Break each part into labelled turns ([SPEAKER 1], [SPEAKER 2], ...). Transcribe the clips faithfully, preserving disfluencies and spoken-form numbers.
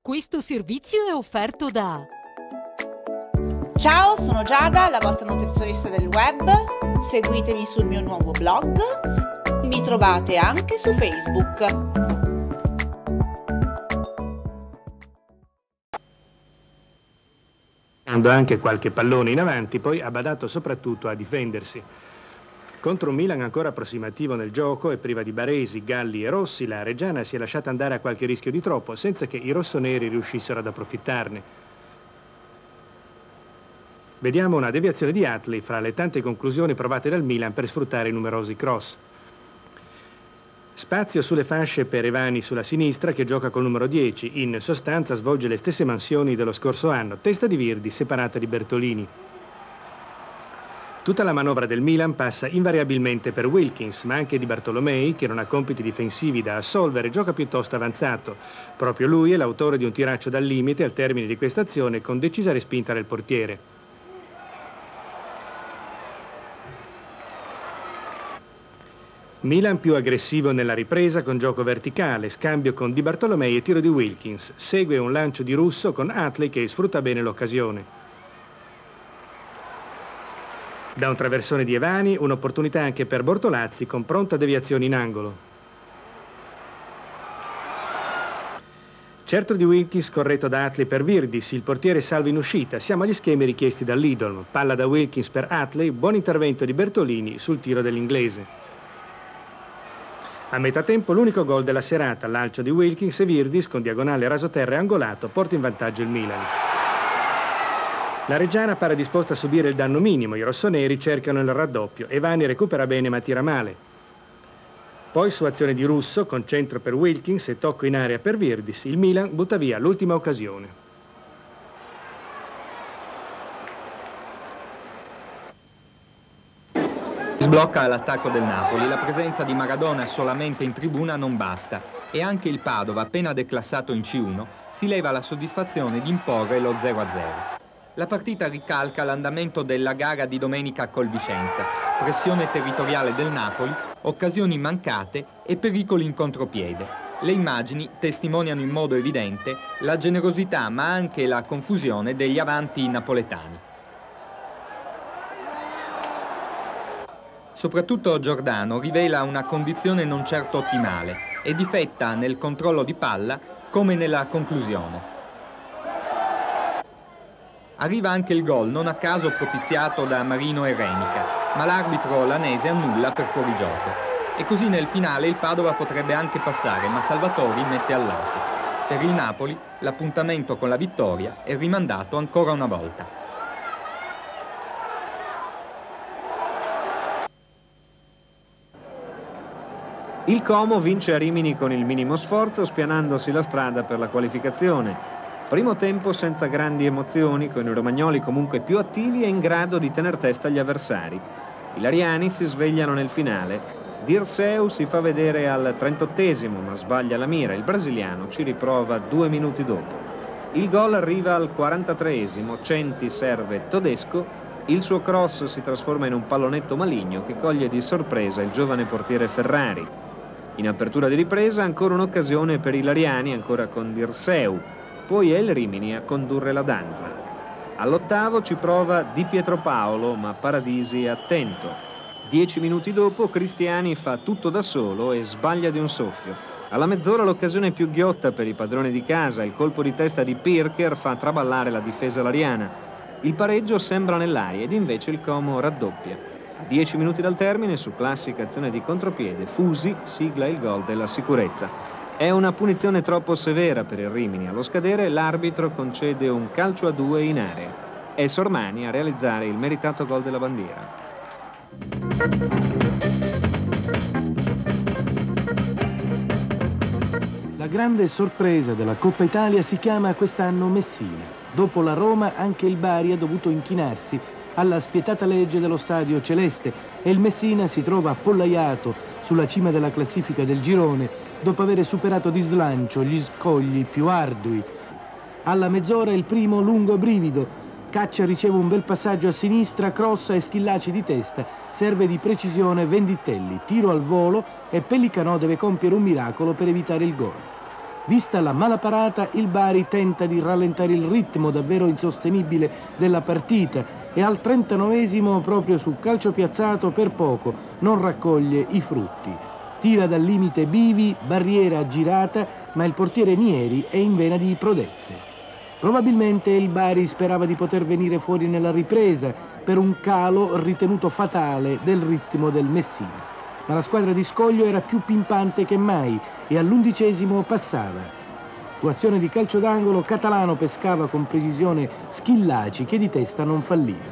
[SPEAKER 1] Questo servizio è offerto da...
[SPEAKER 2] Ciao, sono Giada, la vostra nutrizionista del web. Seguitemi sul mio nuovo blog. Mi trovate anche su Facebook.
[SPEAKER 3] Dando anche qualche pallone in avanti, poi ha badato soprattutto a difendersi. Contro un Milan ancora approssimativo nel gioco e priva di Baresi, Galli e Rossi, la Reggiana si è lasciata andare a qualche rischio di troppo senza che i rossoneri riuscissero ad approfittarne. Vediamo una deviazione di Atley fra le tante conclusioni provate dal Milan per sfruttare i numerosi cross. Spazio sulle fasce per Evani sulla sinistra che gioca col numero dieci, in sostanza svolge le stesse mansioni dello scorso anno, testa di Virdi separata di Bertolini. Tutta la manovra del Milan passa invariabilmente per Wilkins, ma anche di Bartolomei, che non ha compiti difensivi da assolvere, gioca piuttosto avanzato. Proprio lui è l'autore di un tiraccio dal limite al termine di questa azione con decisa respinta del portiere. Milan più aggressivo nella ripresa con gioco verticale, scambio con Di Bartolomei e tiro di Wilkins. Segue un lancio di Russo con Atley che sfrutta bene l'occasione. Da un traversone di Evani, un'opportunità anche per Bortolazzi con pronta deviazione in angolo. Certo di Wilkins corretto da Atley per Virdis, il portiere salva in uscita, siamo agli schemi richiesti dall'Idol. Palla da Wilkins per Atley, buon intervento di Bertolini sul tiro dell'inglese. A metà tempo l'unico gol della serata, l'alcio di Wilkins e Virdis con diagonale rasoterra e angolato porta in vantaggio il Milan. La Reggiana pare disposta a subire il danno minimo, i rossoneri cercano il raddoppio, Evani recupera bene ma tira male. Poi su azione di Russo, con centro per Wilkins e tocco in area per Virdis, il Milan butta via l'ultima occasione.
[SPEAKER 4] Sblocca l'attacco del Napoli, la presenza di Maradona solamente in tribuna non basta e anche il Padova, appena declassato in C uno, si leva la soddisfazione di imporre lo zero a zero. La partita ricalca l'andamento della gara di domenica col Vicenza, pressione territoriale del Napoli, occasioni mancate e pericoli in contropiede. Le immagini testimoniano in modo evidente la generosità ma anche la confusione degli avanti napoletani. Soprattutto Giordano rivela una condizione non certo ottimale e difetta nel controllo di palla come nella conclusione. Arriva anche il gol, non a caso propiziato da Marino e Renica, ma l'arbitro lanese annulla per fuorigioco. E così nel finale il Padova potrebbe anche passare, ma Salvatori mette al lato. Per il Napoli l'appuntamento con la vittoria è rimandato ancora una volta.
[SPEAKER 5] Il Como vince a Rimini con il minimo sforzo, spianandosi la strada per la qualificazione. Primo tempo senza grandi emozioni, con i romagnoli comunque più attivi e in grado di tener testa agli avversari. I lariani si svegliano nel finale. Dirseu si fa vedere al trentottesimo, ma sbaglia la mira. Il brasiliano ci riprova due minuti dopo. Il gol arriva al quarantatreesimo, Centi serve Todesco. Il suo cross si trasforma in un pallonetto maligno che coglie di sorpresa il giovane portiere Ferrari. In apertura di ripresa ancora un'occasione per i lariani, ancora con Dirseu. Poi è il Rimini a condurre la danza. All'ottavo ci prova Di Pietropaolo, ma Paradisi è attento. Dieci minuti dopo Cristiani fa tutto da solo e sbaglia di un soffio. Alla mezz'ora l'occasione più ghiotta per i padroni di casa, il colpo di testa di Pirker fa traballare la difesa lariana. Il pareggio sembra nell'aria ed invece il Como raddoppia. A dieci minuti dal termine, su classica azione di contropiede, Fusi sigla il gol della sicurezza. È una punizione troppo severa per il Rimini. Allo scadere l'arbitro concede un calcio a due in area. È Sormani a realizzare il meritato gol della bandiera.
[SPEAKER 6] La grande sorpresa della Coppa Italia si chiama quest'anno Messina. Dopo la Roma anche il Bari ha dovuto inchinarsi alla spietata legge dello Stadio Celeste e il Messina si trova appollaiato sulla cima della classifica del girone dopo aver superato di slancio gli scogli più ardui. Alla mezz'ora il primo lungo brivido. Caccia riceve un bel passaggio a sinistra, crossa e Schillaci di testa. Serve di precisione Venditelli. Tiro al volo e Pellicanò deve compiere un miracolo per evitare il gol. Vista la mala parata, il Bari tenta di rallentare il ritmo davvero insostenibile della partita e al trentanovesimo, proprio sul calcio piazzato, per poco non raccoglie i frutti. Tira dal limite Bivi, barriera girata, ma il portiere Nieri è in vena di prodezze. Probabilmente il Bari sperava di poter venire fuori nella ripresa per un calo ritenuto fatale del ritmo del Messina. Ma la squadra di Scoglio era più pimpante che mai e all'undicesimo passava. Su azione di calcio d'angolo, Catalano pescava con precisione Schillaci, che di testa non falliva.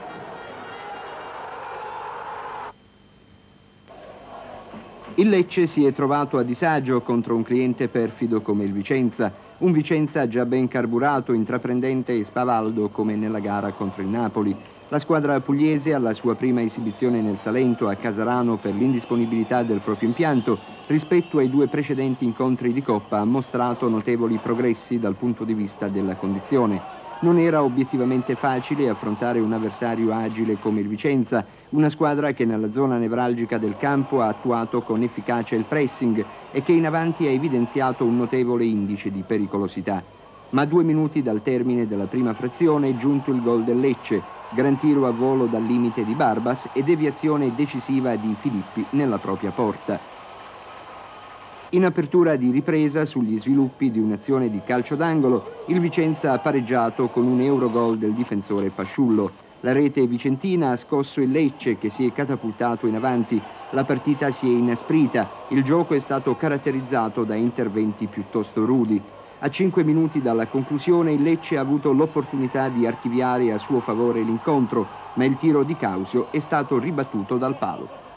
[SPEAKER 7] Il Lecce si è trovato a disagio contro un cliente perfido come il Vicenza, un Vicenza già ben carburato, intraprendente e spavaldo come nella gara contro il Napoli. La squadra pugliese, alla sua prima esibizione nel Salento a Casarano per l'indisponibilità del proprio impianto, rispetto ai due precedenti incontri di Coppa, ha mostrato notevoli progressi dal punto di vista della condizione. Non era obiettivamente facile affrontare un avversario agile come il Vicenza, una squadra che nella zona nevralgica del campo ha attuato con efficacia il pressing e che in avanti ha evidenziato un notevole indice di pericolosità. Ma a due minuti dal termine della prima frazione è giunto il gol del Lecce, gran tiro a volo dal limite di Barbas e deviazione decisiva di Filippi nella propria porta. In apertura di ripresa, sugli sviluppi di un'azione di calcio d'angolo, il Vicenza ha pareggiato con un eurogol del difensore Pasciullo. La rete vicentina ha scosso il Lecce, che si è catapultato in avanti. La partita si è inasprita, il gioco è stato caratterizzato da interventi piuttosto rudi. A cinque minuti dalla conclusione il Lecce ha avuto l'opportunità di archiviare a suo favore l'incontro, ma il tiro di Causio è stato ribattuto dal palo.